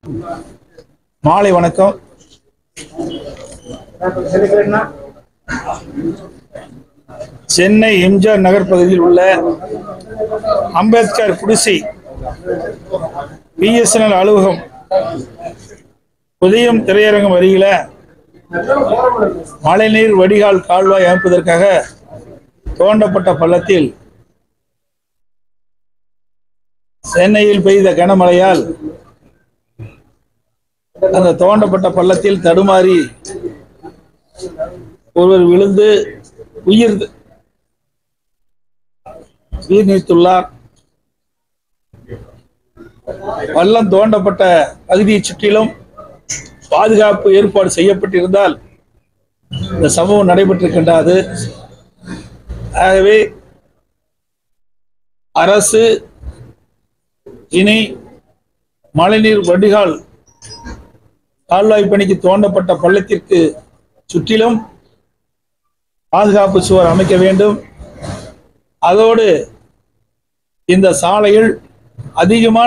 மாலை வணக்கம். சென்னை எம்ஜிஆர் நகர் பகுதியில் உள்ள அம்பேத்கர் குடிசை பிஎஸ்என்எல் அலுவலகம் புதியம் திரையரங்கம் அருகில மழைநீர் வடிகால் கால்வாய் அமைப்பதற்காக தோண்டப்பட்ட பள்ளத்தில் சென்னையில் பெய்த கனமழையால் அந்த தோண்டப்பட்ட பள்ளத்தில் தடுமாறி ஒருவர் விழுந்து உயிர் நீத்துள்ளார். பள்ளம் தோண்டப்பட்ட பகுதியை சுற்றிலும் பாதுகாப்பு ஏற்பாடு செய்யப்பட்டிருந்தால் இந்த சம்பவம் நடைபெற்றிருக்கின்றது. ஆகவே அரசு இனி மழைநீர் வடிகால் கால்வாய் பணிக்கு தோண்டப்பட்ட பள்ளத்திற்கு சுற்றிலும் பாதுகாப்பு சுவர் அமைக்க வேண்டும். அதோடு இந்த சாலையில் அதிகமான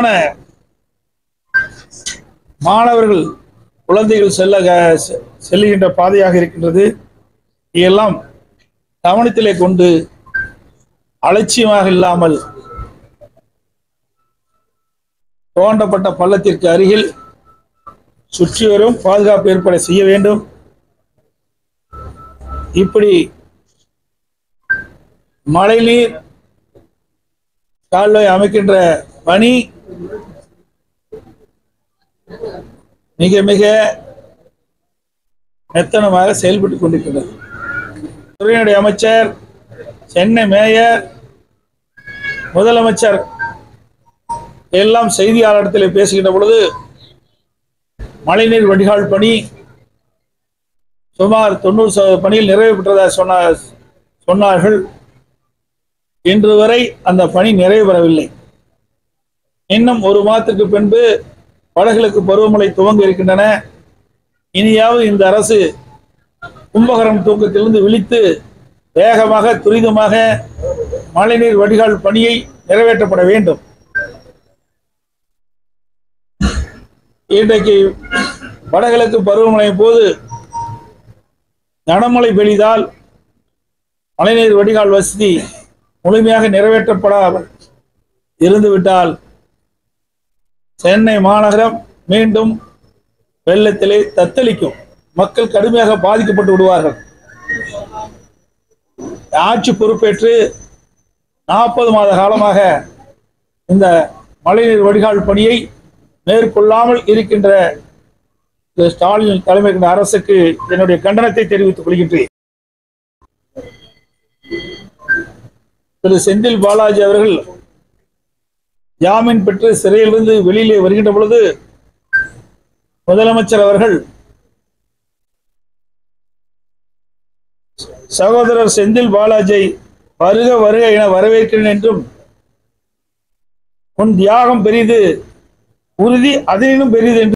மாணவர்கள் குழந்தைகள் செல்லுகின்ற பாதையாக இருக்கின்றது. இதெல்லாம் கவனத்திலே கொண்டு அலட்சியமாக இல்லாமல் தோண்டப்பட்ட பள்ளத்திற்கு அருகில் சுற்றிவரும் பாதுகாப்பு ஏற்பாடு செய்ய வேண்டும். இப்படி மழைநீர் கால்வாய் அமைக்கின்ற பணி மிக மிக மெத்தனமாக செயல்பட்டுக் கொண்டிருக்கிறது. துறையினுடைய அமைச்சர், சென்னை மேயர், முதலமைச்சர் எல்லாம் செய்தியாளரிடத்தில் பேசுகின்ற பொழுது மழைநீர் வடிகால் பணி சுமார் 90% பணியில் நிறைவு பெற்றதாக சொன்னார்கள். இன்று வரை அந்த பணி நிறைவு பெறவில்லை. இன்னும் ஒரு மாதத்துக்கு பின்பு வடகிழக்கு பருவமழை துவங்க இருக்கின்றன. இனியாவது இந்த அரசு கும்பகரம் தூக்கத்திலிருந்து விழித்து வேகமாக துரிதமாக மழைநீர் வடிகால் பணியை நிறைவேற்றப்பட வேண்டும். இன்றைக்கு வடகிழக்கு பருவமழை போது கனமழை பெய்தால் மழைநீர் வடிகால் வசதி முழுமையாக நிறைவேற்றப்படாமல் இருந்துவிட்டால் சென்னை மாநகரம் மீண்டும் வெள்ளத்திலே தத்தளிக்கும். மக்கள் கடுமையாக பாதிக்கப்பட்டு விடுவார்கள். ஆட்சி பொறுப்பேற்று 40 மாத காலமாக இந்த மழைநீர் வடிகால் பணியை மேற்கொள்ளாமல் இருக்கின்ற ஸ்டாலின் தலைமை கொண்ட அரசுக்கு என்னுடைய கண்டனத்தை தெரிவித்துக் கொள்கின்றேன். திரு செந்தில் பாலாஜி அவர்கள் ஜாமீன் பெற்று சிறையிலிருந்து வெளியிலே வருகின்ற பொழுது முதலமைச்சர் அவர்கள் சகோதரர் செந்தில் பாலாஜியை வருக வருக என வரவேற்கிறேன் என்றும், உன் தியாகம் பெரிது, உறுதி அதனினும் பெரிது என்று